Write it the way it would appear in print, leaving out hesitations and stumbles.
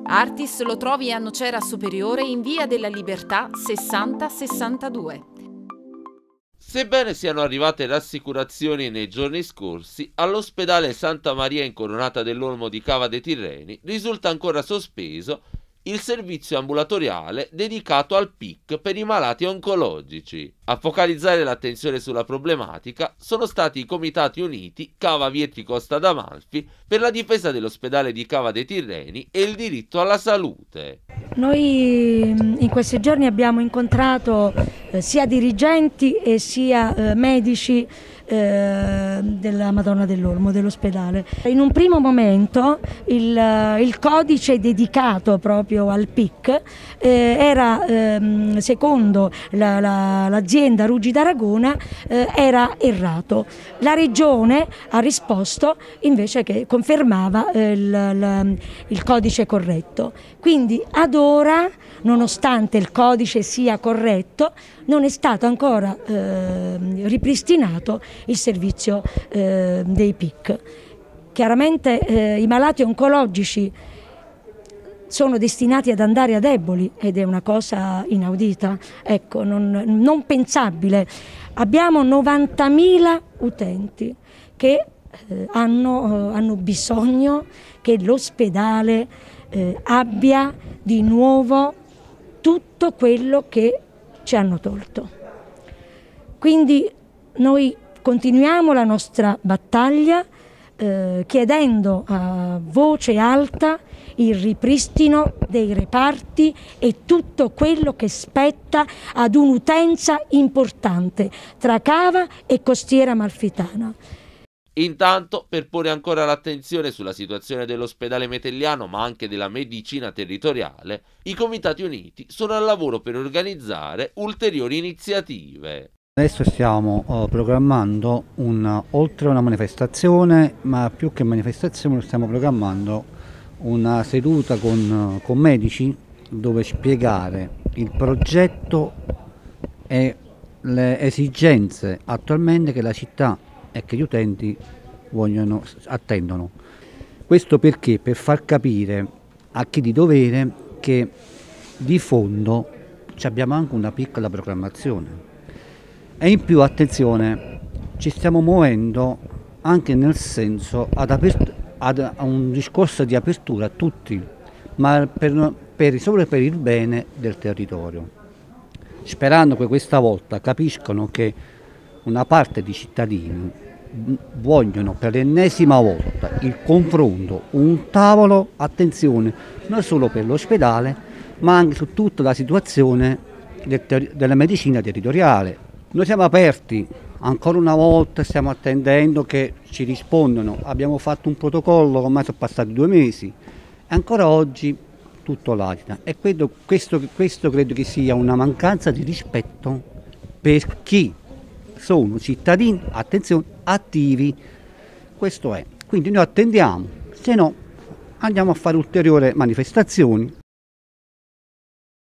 Artis lo trovi a Nocera Superiore in via della Libertà 6062. Sebbene siano arrivate rassicurazioni nei giorni scorsi, all'ospedale Santa Maria Incoronata dell'Olmo di Cava dei Tirreni risulta ancora sospeso il servizio ambulatoriale dedicato al PIC per i malati oncologici. A focalizzare l'attenzione sulla problematica sono stati i Comitati Uniti Cava Vietri Costa d'Amalfi per la difesa dell'ospedale di Cava dei Tirreni e il diritto alla salute. Noi in questi giorni abbiamo incontrato sia dirigenti e sia medici della Madonna dell'Olmo, dell'ospedale. In un primo momento il codice dedicato proprio al PIC era, secondo l'azienda Ruggi d'Aragona, era errato. La Regione ha risposto invece che confermava il codice corretto. Quindi ad ora, nonostante il codice sia corretto, non è stato ancora ripristinato il servizio dei PIC. Chiaramente i malati oncologici sono destinati ad andare a deboli ed è una cosa inaudita, ecco, non pensabile. Abbiamo 90.000 utenti che hanno bisogno che l'ospedale abbia di nuovo tutto quello che ci hanno tolto. Quindi noi continuiamo la nostra battaglia chiedendo a voce alta il ripristino dei reparti e tutto quello che spetta ad un'utenza importante tra Cava e Costiera Amalfitana. Intanto, per porre ancora l'attenzione sulla situazione dell'ospedale Metelliano, ma anche della medicina territoriale, i Comitati Uniti sono al lavoro per organizzare ulteriori iniziative. Adesso stiamo programmando oltre a una manifestazione, ma più che manifestazione stiamo programmando una seduta con medici dove spiegare il progetto e le esigenze attualmente che la città e che gli utenti attendono. Questo perché? Per far capire a chi di dovere che di fondo abbiamo anche una piccola programmazione. E in più, attenzione, ci stiamo muovendo anche nel senso ad un discorso di apertura a tutti, ma solo per il bene del territorio, sperando che questa volta capiscano che una parte di cittadini vogliono per l'ennesima volta il confronto, un tavolo, attenzione, non solo per l'ospedale, ma anche su tutta la situazione della medicina territoriale. Noi siamo aperti, ancora una volta stiamo attendendo che ci rispondano, abbiamo fatto un protocollo, ormai sono passati 2 mesi e ancora oggi tutto latita e questo credo che sia una mancanza di rispetto per chi sono cittadini, attenzione, attivi, questo è. Quindi noi attendiamo, se no andiamo a fare ulteriori manifestazioni